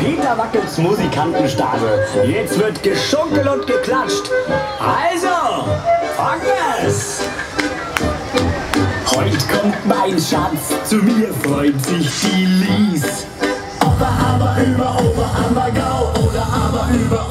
Peter Wackels Musikantenstadel. Jetzt wird geschunkelt und geklatscht. Also, fangen wir's! Heut kommt mein Schatz, zu mir freut sich die Lies. Aber über, Go oder aber über